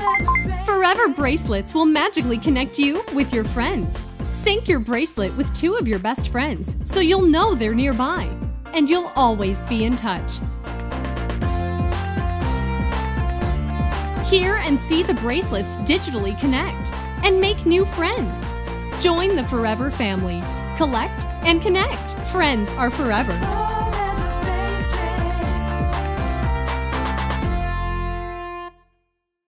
Forever Bracelets will magically connect you with your friends. Sync your bracelet with 2 of your best friends so you'll know they're nearby, and you'll always be in touch. Hear and see the bracelets digitally connect and make new friends. Join the Forever family. Collect and connect. Friends are forever.